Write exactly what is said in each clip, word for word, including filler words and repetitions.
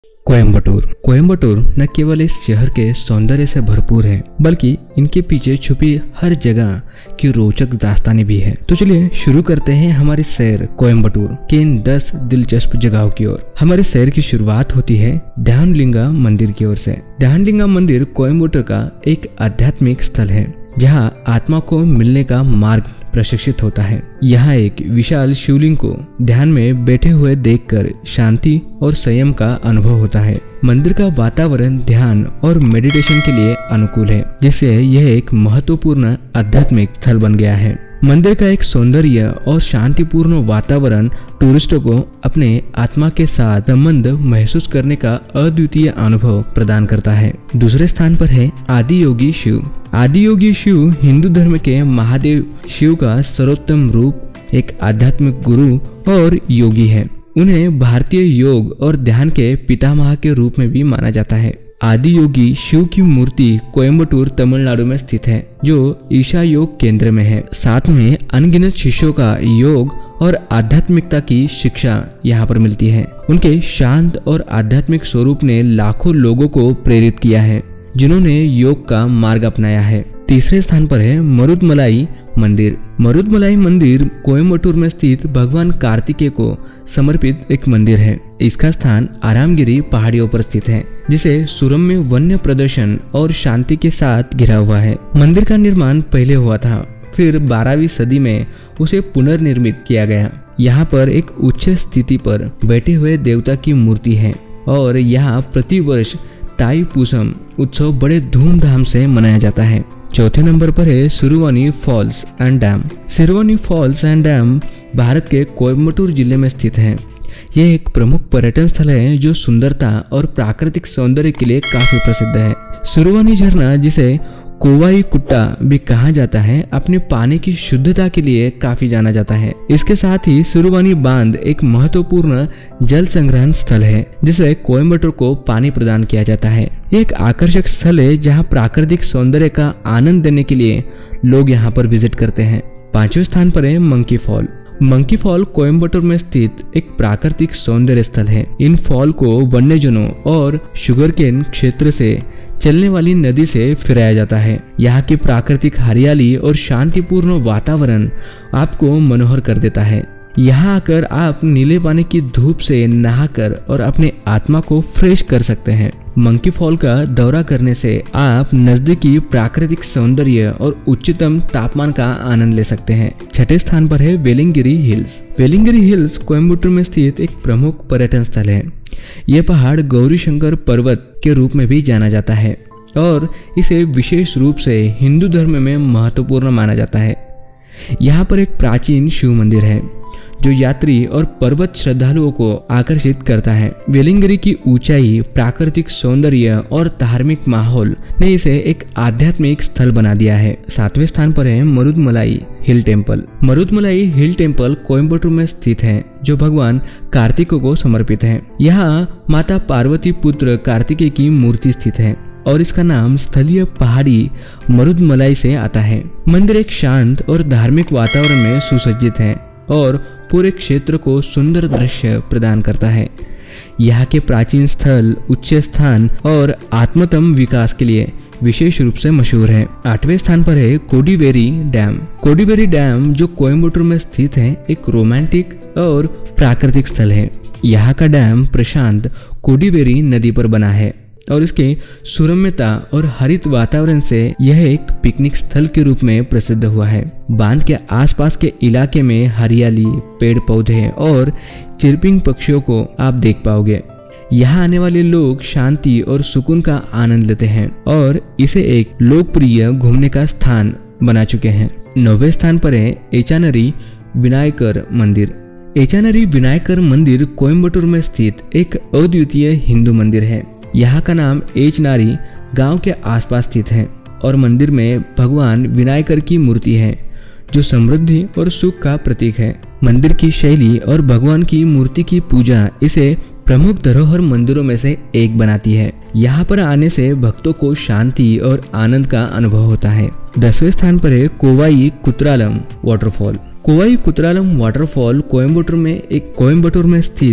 कोयम्बटूर कोयम्बटूर न केवल इस शहर के सौंदर्य से भरपूर है, बल्कि इनके पीछे छुपी हर जगह की रोचक दास्तानें भी है। तो चलिए शुरू करते हैं हमारी सैर कोयम्बटूर के इन दस दिलचस्प जगहों की ओर। हमारी सैर की शुरुआत होती है ध्यानलिंगा मंदिर की ओर से। ध्यानलिंगा मंदिर कोयम्बटूर का एक आध्यात्मिक स्थल है, जहां आत्मा को मिलने का मार्ग प्रशिक्षित होता है। यहाँ एक विशाल शिवलिंग को ध्यान में बैठे हुए देखकर शांति और संयम का अनुभव होता है। मंदिर का वातावरण ध्यान और मेडिटेशन के लिए अनुकूल है, जिससे यह एक महत्वपूर्ण आध्यात्मिक स्थल बन गया है। मंदिर का एक सौंदर्य और शांतिपूर्ण वातावरण टूरिस्टों को अपने आत्मा के साथ संबंध महसूस करने का अद्वितीय अनुभव प्रदान करता है। दूसरे स्थान पर है आदि योगी शिव। आदि योगी शिव हिंदू धर्म के महादेव शिव का सर्वोत्तम रूप, एक आध्यात्मिक गुरु और योगी है। उन्हें भारतीय योग और ध्यान के पितामह के रूप में भी माना जाता है। आदि योगी शिव की मूर्ति कोयम्बटूर तमिलनाडु में स्थित है, जो ईशा योग केंद्र में है। साथ में अनगिनत शिष्यों का योग और आध्यात्मिकता की शिक्षा यहाँ पर मिलती है। उनके शांत और आध्यात्मिक स्वरूप ने लाखों लोगों को प्रेरित किया है, जिन्होंने योग का मार्ग अपनाया है। तीसरे स्थान पर है मरुदमलाई मंदिर। मरुदमलाई मंदिर कोयम्बटूर में स्थित भगवान कार्तिकेय को समर्पित एक मंदिर है। इसका स्थान आरामगिरी पहाड़ियों पर स्थित है, जिसे सुरम्य वन्य प्रदर्शन और शांति के साथ घिरा हुआ है। मंदिर का निर्माण पहले हुआ था, फिर बारहवीं सदी में उसे पुनर्निर्मित किया गया। यहाँ पर एक उच्च स्थिति पर बैठे हुए देवता की मूर्ति है और यहाँ प्रतिवर्ष ताई पूसम उत्सव बड़े धूमधाम से मनाया जाता है। चौथे नंबर पर है Siruvani falls and dam. Siruvani falls and dam Bharat के कोयम्बटूर जिले में स्थित है। यह एक प्रमुख पर्यटन स्थल है, जो सुंदरता और प्राकृतिक सौंदर्य के लिए काफी प्रसिद्ध है। सिरुवानी झरना, जिसे कोवाई कुट्टा भी कहा जाता है, अपने पानी की शुद्धता के लिए काफी जाना जाता है। इसके साथ ही सिरुवानी बांध एक महत्वपूर्ण जल संग्रहण स्थल है, जिसे कोयम्बटूर को पानी प्रदान किया जाता है। एक आकर्षक स्थल है, जहां प्राकृतिक सौंदर्य का आनंद देने के लिए लोग यहां पर विजिट करते हैं। पांचवें स्थान पर है monkey fall. Monkey fall Coimbatore में स्थित एक प्राकृतिक सौंदर्य स्थल है। इन फॉल को वन्यजनों और शुगरकेन क्षेत्र से चलने वाली नदी से फिराया जाता है। यहाँ की प्राकृतिक हरियाली और शांतिपूर्ण वातावरण आपको मनोहर कर देता है। यहाँ आकर आप नीले पानी की धूप से नहाकर और अपने आत्मा को फ्रेश कर सकते हैं। मंकी फॉल का दौरा करने से आप नजदीकी प्राकृतिक सौंदर्य और उच्चतम तापमान का आनंद ले सकते हैं। छठे स्थान पर है वेलिंगिरी हिल्स। वेलिंगिरी हिल्स कोयम्बटूर में स्थित एक प्रमुख पर्यटन स्थल है। यह पहाड़ गौरी शंकर पर्वत के रूप में भी जाना जाता है और इसे विशेष रूप से हिंदू धर्म में महत्वपूर्ण माना जाता है। यहाँ पर एक प्राचीन शिव मंदिर है, जो यात्री और पर्वत श्रद्धालुओं को आकर्षित करता है। वेलिंगिरी की ऊंचाई, प्राकृतिक सौंदर्य और धार्मिक माहौल ने इसे एक आध्यात्मिक स्थल बना दिया है। सातवें स्थान पर है Marudamalai hill temple. Marudamalai hill temple Coimbatore में स्थित है, जो भगवान कार्तिकेय को समर्पित है। यहाँ माता पार्वती पुत्र कार्तिकेय की मूर्ति स्थित है और इसका नाम स्थलीय पहाड़ी मरुदमलाई से आता है। मंदिर एक शांत और धार्मिक वातावरण में सुसज्जित है और पूरे क्षेत्र को सुंदर दृश्य प्रदान करता है। यहाँ के प्राचीन स्थल, उच्च स्थान और आत्मतम विकास के लिए विशेष रूप से मशहूर है। आठवें स्थान पर है कोडिवेरी डैम। कोडिवेरी डैम, जो कोयम्बटूर में स्थित है, एक रोमांटिक और प्राकृतिक स्थल है। यहाँ का डैम प्रशांत कोडिवेरी नदी पर बना है और इसके सुरम्यता और हरित वातावरण से यह एक पिकनिक स्थल के रूप में प्रसिद्ध हुआ है। बांध के आसपास के इलाके में हरियाली, पेड़ पौधे और चिरपिंग पक्षियों को आप देख पाओगे। यहाँ आने वाले लोग शांति और सुकून का आनंद लेते हैं और इसे एक लोकप्रिय घूमने का स्थान बना चुके हैं। नौवें स्थान पर है एचानरी विनायकर मंदिर। एचानरी विनायकर मंदिर कोयम्बटूर में स्थित एक अद्वितीय हिंदू मंदिर है। यहाँ का नाम एचनारी गांव के आसपास स्थित है और मंदिर में भगवान विनायकर की मूर्ति है, जो समृद्धि और सुख का प्रतीक है। मंदिर की शैली और भगवान की मूर्ति की पूजा इसे प्रमुख धरोहर मंदिरों में से एक बनाती है। यहाँ पर आने से भक्तों को शांति और आनंद का अनुभव होता है। दसवें स्थान पर है कोवाई कुत्रालम वाटरफॉल। कोवाई कुत्रालम वाटरफॉल कोयम्बटूर में एक कोयम्बटूर में स्थित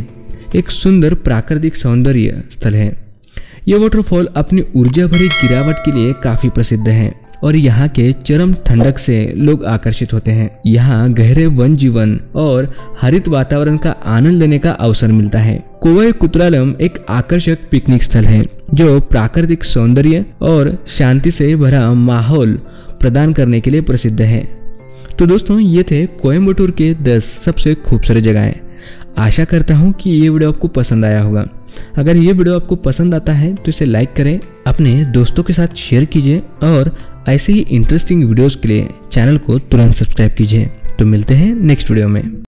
एक सुंदर प्राकृतिक सौंदर्य स्थल है। ये वाटरफॉल अपनी ऊर्जा भरी गिरावट के लिए काफी प्रसिद्ध है और यहाँ के चरम ठंडक से लोग आकर्षित होते हैं। यहाँ गहरे वन जीवन और हरित वातावरण का आनंद लेने का अवसर मिलता है। कोवाई कुतरालम एक आकर्षक पिकनिक स्थल है जो प्राकृतिक सौंदर्य और शांति से भरा माहौल प्रदान करने के लिए प्रसिद्ध है। तो दोस्तों, ये थे कोयम्बटूर के दस सबसे खूबसूरत जगहें। आशा करता हूँ कि ये वीडियो आपको पसंद आया होगा। अगर ये वीडियो आपको पसंद आता है तो इसे लाइक करें, अपने दोस्तों के साथ शेयर कीजिए और ऐसे ही इंटरेस्टिंग वीडियोस के लिए चैनल को तुरंत सब्सक्राइब कीजिए। तो मिलते हैं नेक्स्ट वीडियो में।